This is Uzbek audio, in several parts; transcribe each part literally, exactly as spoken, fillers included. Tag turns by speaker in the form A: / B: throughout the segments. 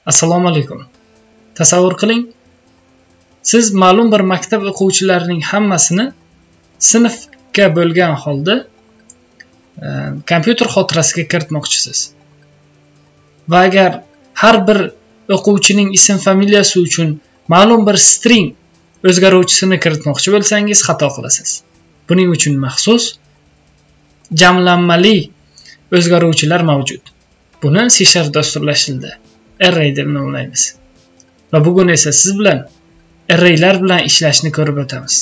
A: Assalomu alaykum. Tasavvur qiling, siz ma'lum bir maktab o'quvchilarining hammasini sinfga bo'lgan holda e, kompyuter xotirasiga kiritmoqchisiz. Va agar har bir o'quvchining ism familiyasi uchun ma'lum bir string o'zgaruvchisini kiritmoqchi bo'lsangiz xato qilasiz. Buning uchun maxsus jamlanmali o'zgaruvchilar mavjud. Buni C Sharp dasturlashtirdi. Array deb nomlaymiz. Va bugun esa siz bilan arraylar bilan ishlashni ko'rib o'tamiz.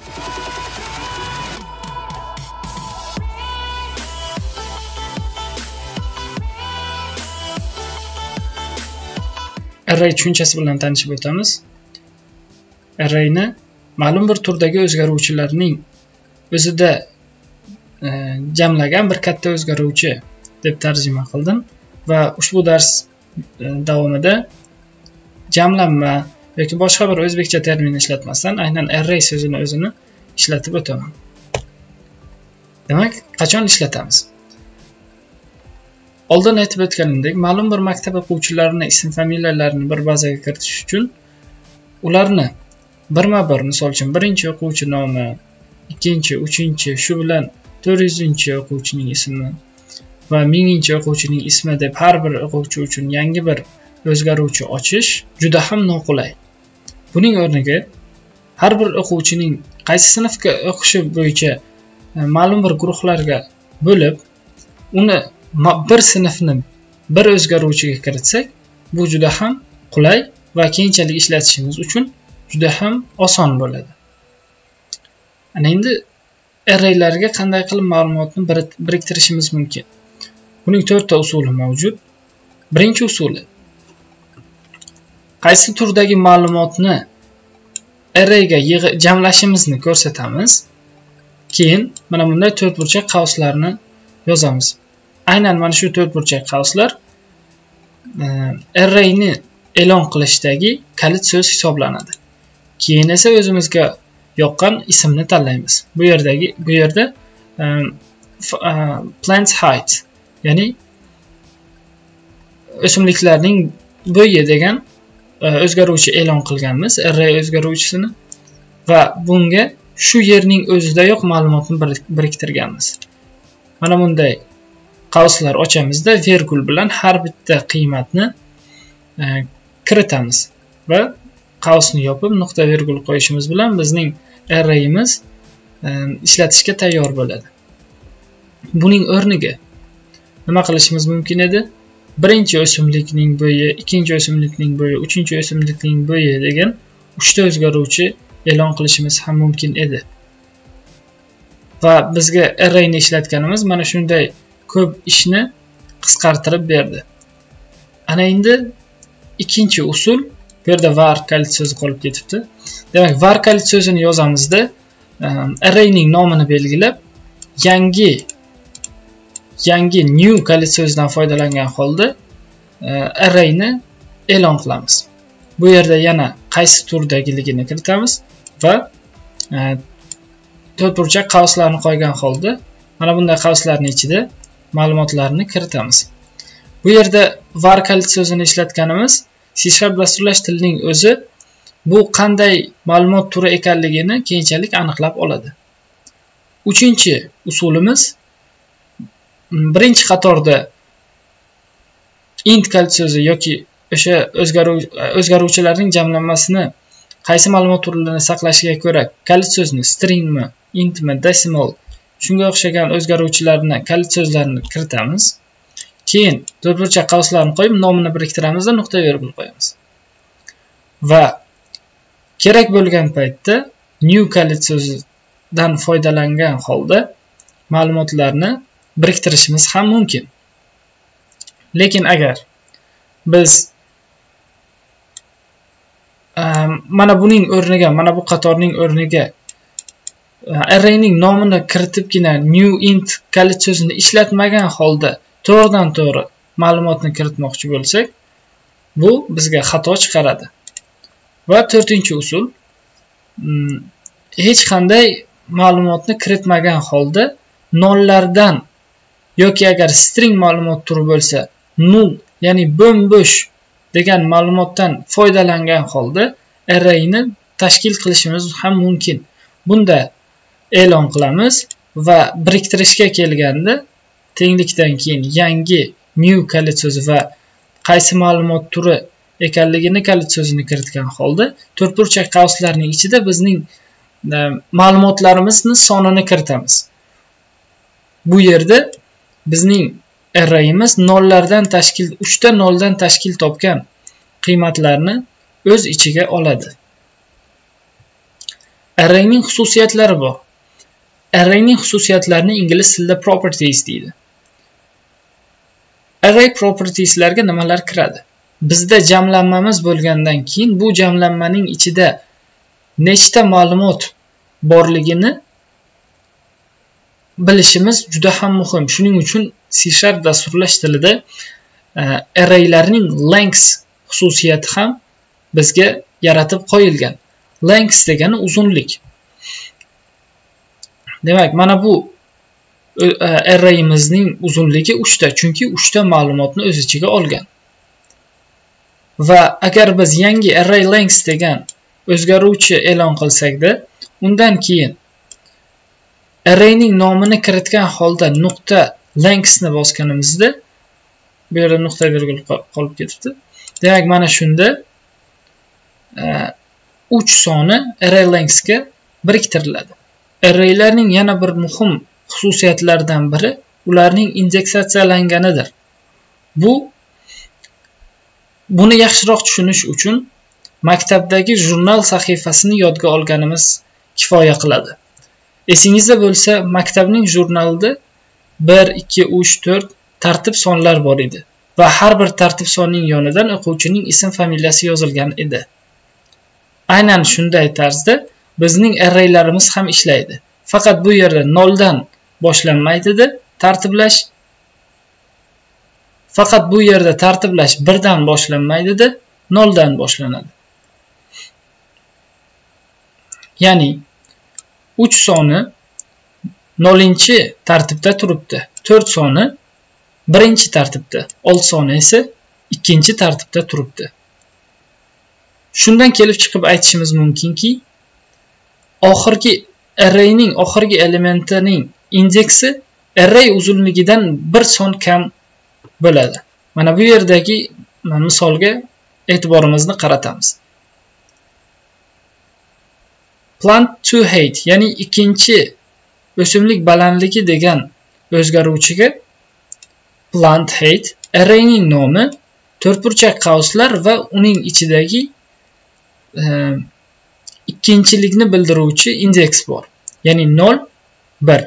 A: Array tushunchasi bilan tanishib o'tamiz. Arrayni ma'lum bir turdagi o'zgaruvchilarning o'zida e, jamlagan bir katta o'zgaruvchi deb tarjima qildim va ushbu dars e, davomida jamlanma yoki boshqa bir o'zbekcha termin ishlatmasdan aynan array so'zini o'zini ishlatib o'taman. Demak, qachon ishlatamiz? Oldin aytib o'tganimdek, ma'lum bir maktab o'quvchilarining ism familiyalarini bir bazaga kiritish uchun ularni birma-bir, misol uchun birinchi o'quvchi nomi, ikkinchi, uchinchi, shu bilan to'rt yuzinchi o'quvchining ismi va minginchi o'quvchining ismi deb har bir o'quvchi uchun yangi bir o'zgaruvchi ochish juda ham noqulay. Buning o'rniga har bir o'quvchining qaysi sinfga o'qishi bo'yicha ma'lum bir guruhlarga bo'lib, uni bir sinfni bir o'zgaruvchiga kiritsak, bu juda ham qulay va keyinchalik ishlatishimiz uchun juda ham oson bo'ladi. Ana endi arraylarga qanday qilib ma'lumotni biriktirishimiz mumkin? Buning to'rtta usuli mavjud. Birinchi usuli, qaysi turdagi ma'lumotni arrayga jamlashimizni ko'rsatamiz. Keyin mana bunday to'rtburchak qavslarni yozamiz. Aynan mana shu to'rtburchak qavslar e, arrayni e'lon qilishdagi kalit so'z hisoblanadi. Keyin esa o'zimizga yoqqan ismni tanlaymiz. Bu yerdagi bu yerda um, uh, plant height, ya'ni o'simliklarning bo'yi degan uh, o'zgaruvchi e'lon qilganmiz, array o'zgaruvchisini va bunga shu yerning o'zidayoq ma'lumotni biriktirganmiz. Mana bunday qavslar ochamizda virgul bilan har bitta qiymatni uh, kiritamiz va qavsni yopib nuqta virgul qo'yishimiz bilan bizning arrayimiz e, ishlatishga tayyor bo'ladi. Buning o'rniga nima qilishimiz mumkin edi? Birinchi o'simlikning bo'yi, ikkinchi o'simlikning bo'yi, uchinchi o'simlikning bo'yi degan uchta o'zgaruvchi e'lon qilishimiz ham mumkin edi. Va bizga arrayni ishlatganimiz mana shunday ko'p ishni qisqartirib berdi. Ana endi ikkinchi usul, bu yerda var kalit so'zi qolib ketibdi. Demak, var kalit so'zini yozamizda arrayning nomini belgilab, yangi yangi new kalit so'zidan foydalangan holda arrayni e'lon qilamiz. Bu yerda yana qaysi turdagiligini kiritamiz va to'rtburchak qavslarni qo'ygan holda mana bunday qavslarning ichida ma'lumotlarni kiritamiz. Bu yerda var kalit so'zini ishlatganimiz C Sharp dasturlash tilining o'zi bu qanday ma'lumot turi ekanligini keyinchalik aniqlab oladi. Uchinchi usulimiz, birinchi qatorda int kalit so'zi yoki o'sha o'zgaruv o'zgaruvchilarning jamlanmasini qaysi ma'lumot turlarini saqlashiga ko'ra kalit so'zni stringmi, intmi, decimal shunga o'xshagan o'zgaruvchilarni kalit so'zlarini kiritamiz. Keyin to'rtburchak qavslarni qo'yib nomini biriktiramiz va nuqta virgul qo'yamiz. Va kerak bo'lgan paytda new kalit so'zidan foydalangan holda ma'lumotlarni biriktirishimiz ham mumkin. Lekin agar biz um, mana buning o'rniga, mana bu qatorning o'rniga uh, arrayning nomini kiritibgina new int kalit so'zini ishlatmagan holda to'g'ridan to'g'ri ma'lumotni kiritmoqchi bo'lsak, bu bizga xato chiqaradi. Va to'rtinchi usul, hech qanday ma'lumotni kiritmagan holda nollardan yoki agar string ma'lumot turi bo'lsa, null, ya'ni bo'm-bo'sh degan ma'lumotdan foydalangan holda arrayni tashkil qilishimiz ham mumkin. Bunda e'lon qilamiz va biriktirishga kelganda tenglikdan keyin yangi new kalit so'zi va qaysi ma'lumot turi ekanligini kalit so'zini kiritgan holda to'rtburchak qavslarning ichida bizning e, ma'lumotlarimizni sonini kiritamiz. Bu yerda bizning arrayimiz nollardan tashkil uchta noldan tashkil topgan qiymatlarni o'z ichiga oladi. Arrayning xususiyatlari bor. Arrayning xususiyatlarini ingliz tilida properties deydi. Array propertieslarga nimalar kiradi? Bizda jamlanmamiz bo'lgandan keyin bu jamlanmaning ichida nechta ma'lumot borligini bilishimiz juda ham muhim. Shuning uchun C Sharp dasturlash tilida uh, arraylarning length xususiyati ham bizga yaratib qo'yilgan. Length degani uzunlik. Demak, mana bu uh, arrayimizning uzunligi uchta, chunki uchta ma'lumotni o'z ichiga olgan. Va agar biz yangi array length degan o'zgaruvchi e'lon qilsak-da, undan keyin arrayning nomini kiritgan holda nuqta length ni bosganimizda bu yerda nuqta virgul qolib ketibdi. Demak, mana shunda uch soni array length ga biriktiriladi. Arraylarning yana bir muhim xususiyatlaridan biri ularning indeksatsiyalanganidir. Bu Buni yaxshiroq tushunish uchun maktabdagi jurnal sahifasini yodga olganimiz kifoya qiladi. Esingizda bo'lsa, maktabning jurnalida bir, ikki, uch, to'rt tartib sonlar bor edi va har bir tartib sonning yonidan o'quvchining ism familiyasi yozilgan edi. Aynan shunday tarzda bizning arraylarimiz ham ishlaydi. Faqat bu yerda noldan boshlanmaydi-da, tartiblash Faqat bu yerda tartiblash birdan boshlanmaydi-da, noldan boshlanadi. Ya'ni uch soni nolinchi tartibda turibdi, to'rt soni birinchi tartibda, olti soni esa ikkinchi tartibda turibdi. Shundan kelib chiqib aytishimiz mumkinki, oxirgi arrayning oxirgi elementining indeksi array uzunligidan bir son kam bo'ladi. Mana bu yerdagi misolga e'tiborimizni qaratamiz. Plant to height, ya'ni ikkinchi o'simlik balandligi degan o'zgaruvchiga plant height arrayning nomi, to'rtburchak qavslar va uning ichidagi e, ikkinchilikni bildiruvchi indeks bor. Ya'ni nol, bir.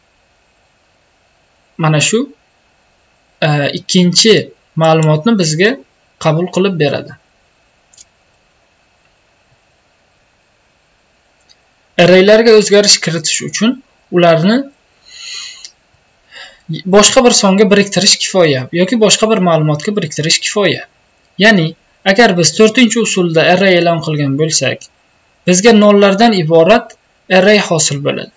A: Mana shu ikkinchi ma'lumotni bizga qabul qilib beradi. Arraylarga o'zgarish kiritish uchun ularni boshqa bir songa biriktirish kifoya yoki boshqa bir ma'lumotga biriktirish kifoya. Ya'ni, agar biz to'rtinchi usulda array e'lon qilgan bo'lsak, bizga nollardan iborat array hosil bo'ladi.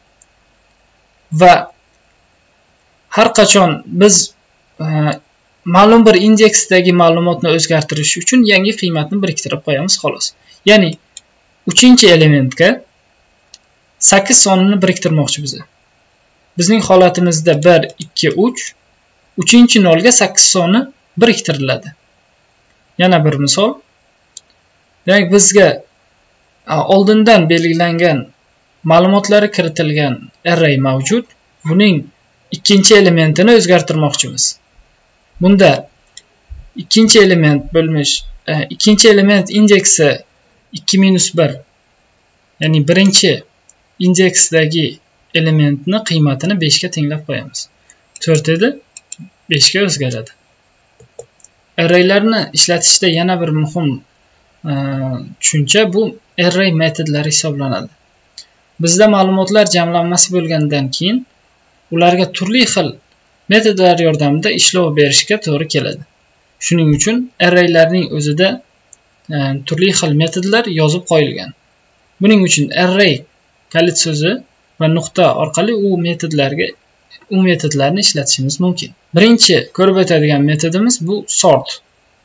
A: Va har qachon biz ma'lum bir indeksdagi ma'lumotni o'zgartirish uchun yangi qiymatni biriktirib qo'yamiz xolos. Ya'ni uchinchi elementga sakkiz sonini biriktirmoqchi biz. Bizning holatimizda bir, ikki, uch, uchinchi nolga sakkiz soni biriktiriladi. Yana bir misol. Demak, bizga oldindan belgilangan ma'lumotlari kiritilgan array mavjud. Buning ikkinchi elementini o'zgartirmoqchimiz. Bunda ikkinchi element bo'lmish, e, ikkinchi element indeksi ikki minus bir. Ya'ni birinchi indeksdagi elementni qiymatini besh ga tenglab qo'yamiz. to'rt edi, besh ga o'zgaradi. Arraylarni ishlatishda yana bir muhim e, tushuncha bu array metodlari hisoblanadi. Bizda ma'lumotlar jamlanmasi bo'lgandan keyin ularga turli xil metodlar yordamida ishlov berishga to'g'ri keladi. Shuning uchun arraylarning o'zida e, turli xil metodlar yozib qo'yilgan. Buning uchun array kalit so'zi va nuqta orqali u metodlarga u metodlarni ishlatishimiz mumkin. Birinchi ko'rib o'tadigan metodimiz bu sort.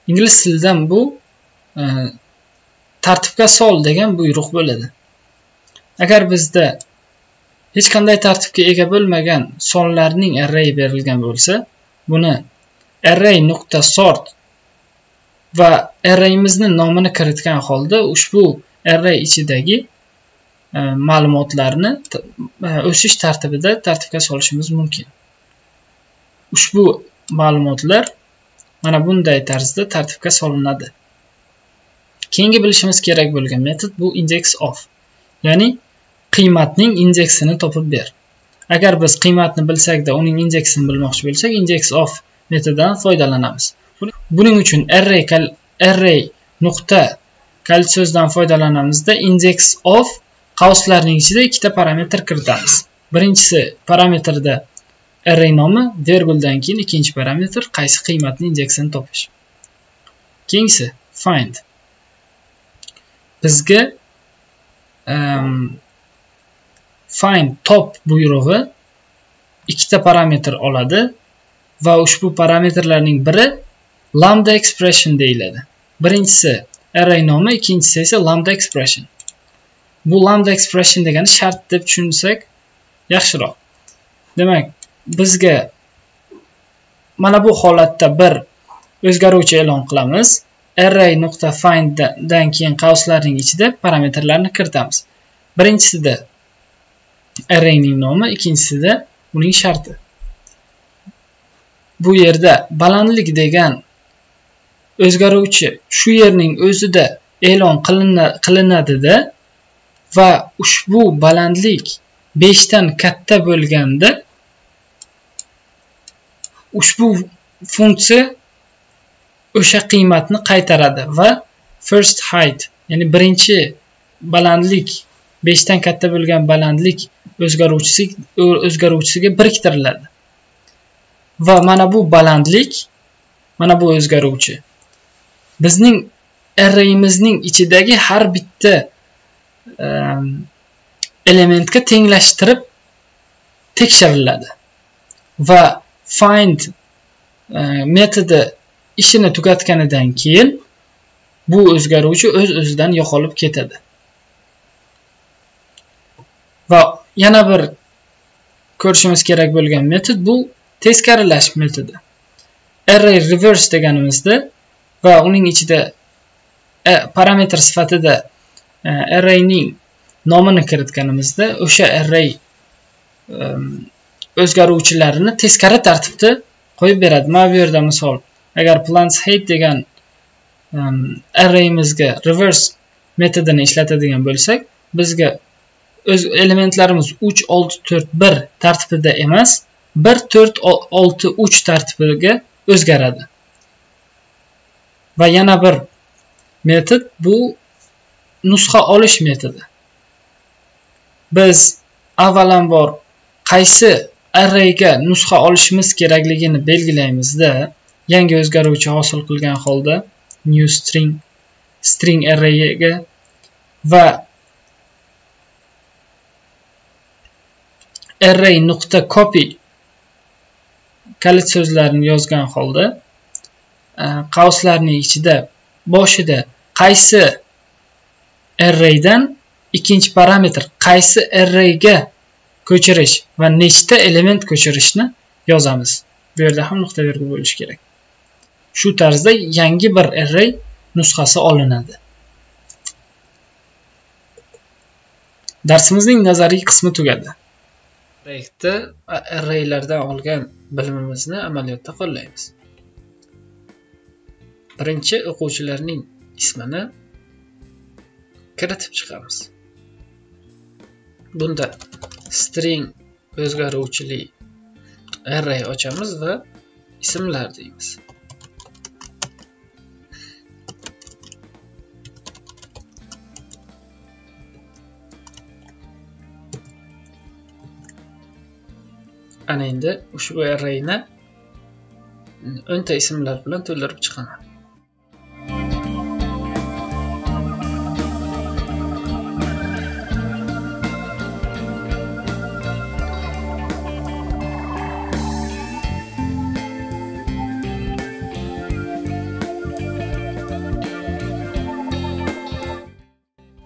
A: ingliz tilidan bu e, tartibga sol degan buyruq bo'ladi. Agar bizda hech qanday tartibga ega bo'lmagan sonlarning array berilgan bo'lsa, buni array.sort va arrayimizning nomini kiritgan holda ushbu array ichidagi e, ma'lumotlarni e, o'sish tartibida tartibga solishimiz mumkin. Ushbu ma'lumotlar mana bunday tarzda tartibga solinadi. Keyingi bilishimiz kerak bo'lgan metod bu index of, ya'ni qiymatning indeksini topib ber. Agar biz qiymatni bilsak-da uning indeksini bilmoqchi bo'lsak, index of metodidan foydalanamiz. Buning uchun array array nuqta kalit so'zdan foydalanamizda index of qavslarning ichida ikkita parametr kiritamiz. Birinchisi parametrda array nomi, virguldan keyin ikkinchi parametr qaysi qiymatning indeksini topish. Keyingisi find. Bizga um, find top buyrug'i ikkita parametr oladi va ushbu parametrlarning biri lambda expression deyiladi. Birinchisi array nomi, ikkinchisi esa lambda expression. Bu lambda expression degani shart deb tushunsak yaxshiroq. Demak, bizga mana bu holatda bir o'zgaruvchi e'lon qilamiz. array.find dan keyin qavslarning ichida parametrlarni kiritamiz. Birinchisida arrayning nomi, ikkinchisida uning sharti. Bu yerda balandlik degan o'zgaruvchi shu yerning o'zida e'lon qilinadi-da va ushbu balandlik besh dan katta bo'lganda ushbu funksiya o'sha qiymatni qaytaradi va first height, ya'ni birinchi balandlik besh dan katta bo'lgan balandlik o'zgaruvchisi o'zgaruvchisiga biriktiriladi. Va mana bu balandlik, mana bu o'zgaruvchi bizning arrayimizning ichidagi har bitta um, elementga tenglashtirib tekshiriladi. Va find uh, metodi ishini tugatganidan keyin bu o'zgaruvchi o'z-o'zidan yo'qolib ketadi. Va yana bir ko'rishimiz kerak bo'lgan metod bu teskarilash metodi. Array reverse deganimizda va uning ichida parametr sifatida arrayning nomini kiritganimizda o'sha array o'zgaruvchilarini teskari tartibda qo'yib beradi. Mana bu yerda misol, agar plants height degan um, arrayimizga reverse metodini ishlatadigan bo'lsak, bizga o'z elementlarimiz uch, olti, to'rt, bir tartibida emas, bir, to'rt, olti, uch tartibiga o'zgaradi. Va yana bir metod bu nusxa olish metodi. Biz avvalambor qaysi arrayga nusxa olishimiz kerakligini belgilaymizda, yangi o'zgaruvchi hosil qilgan holda new string string arrayga va array.copy kalit so'zlarini yozgan holda qavslarning ichida boshida qaysi arraydan ikkinchi parametr qaysi arrayga ko'chirish va nechta element ko'chirishni yozamiz. Bu yerda ham nuqta virgul bo'lishi kerak. Shu tarzda yangi bir array nusxasi olinadi. Darsimizning nazariy qismi tugadi. Proyektda arraylardan olgan bilimimizni amaliyotda qo'llaymiz. Birinchi o'quvchilarning ismini kiritib chiqamiz. Bunda string o'zgaruvchili array ochamiz va ismlar deymiz. Ana endi ushbu arrayni o'nta ismlar bilan to'ldirib chiqaman.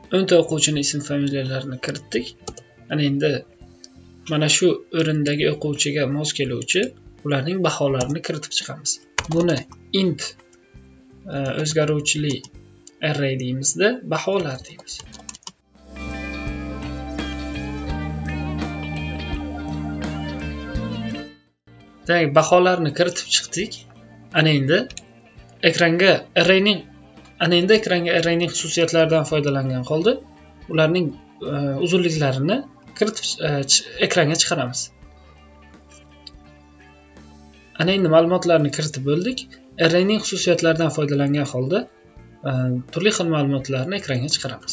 A: o'nta o'quvchining ism familiyalarini kiritdik. Ana endi mana shu o'rindagi o'quvchiga mos keluvchi ularning baholarini kiritib chiqamiz. Buni int o'zgaruvchili array deymizda, baholar deymiz. Demak, baholarni kiritib chiqdik. Ana endi ekranga arrayning ana endi ekranga arrayning xususiyatlaridan foydalangan holda ularning uzunliklarini kiritib ekranga chiqaramiz. Ana endi ma'lumotlarni kiritib bo'ldik. Arrayning xususiyatlaridan foydalangan holda turli xil ma'lumotlarni ekranga chiqaramiz.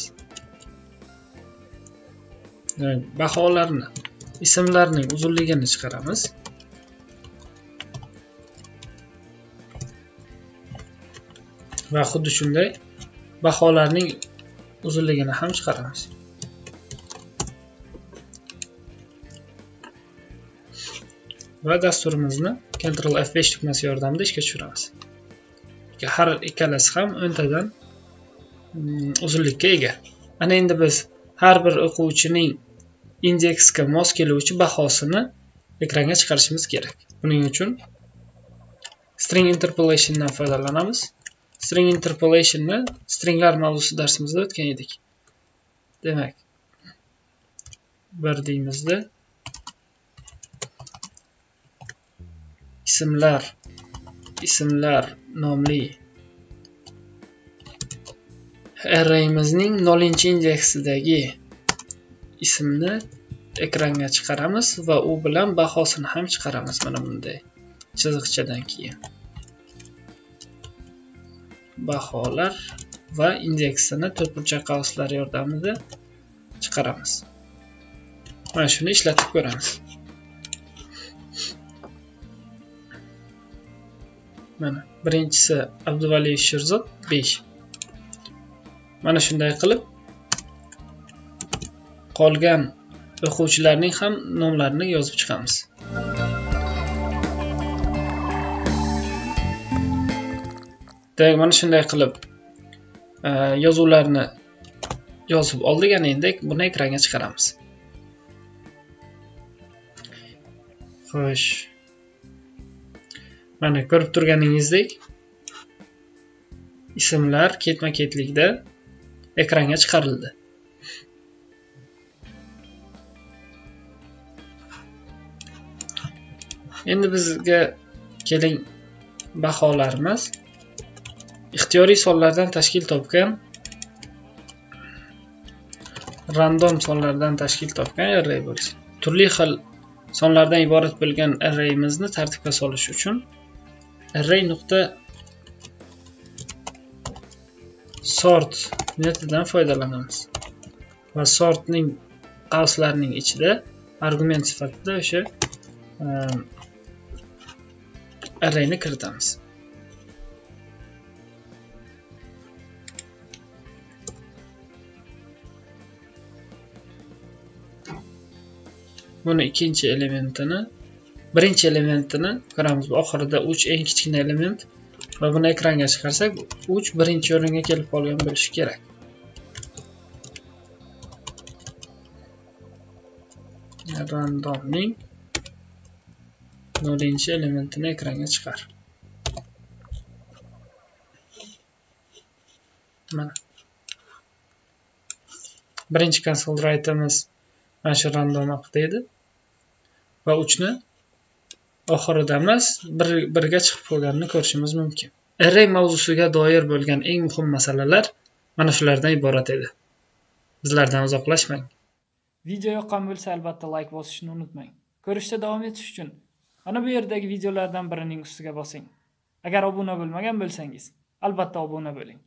A: Baholarni, ismlarning uzunligini chiqaramiz. Va xuddi shunday baholarning uzunligini ham chiqaramiz. Va dasturimizni Ctrl F besh tugmasi yordamida ishga tushiramiz. Har ikkalasi ham o'ntadan uzunlikka ega. Ana endi biz har bir o'quvchining indeksga mos keluvchi bahosini ekranga chiqarishimiz kerak. Buning uchun string interpolation dan foydalanamiz. String interpolationni stringlar mavzusi darsimizda o'tgan edik. Demak, bir deymizda ismlar ismlar nomli arraymizning nollinchi indeksidagi ismni ekranga chiqaramiz va u bilan bahosini ham chiqaramiz. Mana bunday chiziqchadan keyin baholar va indeksini to'rtburchak qavslar yordamida chiqaramiz. Mana shuni ishlatib ko'ramiz. Mana birinchisi Abduvaliyev Sherzod besh. Mana shunday qilib qolgan o'quvchilarning ham nomlarini yozib chiqamiz. Demak, mana shunday qilib yozuvlarni yozib oldik. Endi buni ekranga chiqaramiz. Xo'sh. Mana ko'rib turganingizdek ismlar ketma-ketlikda ekranga chiqarildi. Endi bizga keling baholarimiz ixtiyoriy sonlardan tashkil topgan random sonlardan tashkil topgan array bo'lsin. Turli xil sonlardan iborat bo'lgan arrayimizni tartibga solish uchun array nuqta sort metodidan foydalanamiz. Va sortning qavslarining ichida argument sifatida o'sha arrayni kiritamiz. Buni ikkinchi elementini, birinchi elementini ko'ramiz. Oxirida uch eng kichkina element va buni ekranga chiqarsak, uch birinchi o'ringa kelib qolgan bo'lishi kerak. Randomning nollinchi elementini ekranga chiqar. Mana. Birinchi console write'imiz mana shu random deydi. Va uch ni oxirida emas, bir birga chiqib qolganini ko'rishimiz mumkin. Array mavzusiga doir bo'lgan eng muhim masalalar mana shulardan iborat edi. Bizlardan uzoqlashmang.
B: Video yoqqan bo'lsa albatta like bosishni unutmang. Ko'rishda davom etish uchun mana bu yerdagi videolardan birining ustiga bosing. Agar obuna bo'lmagan bo'lsangiz, albatta obuna bo'ling.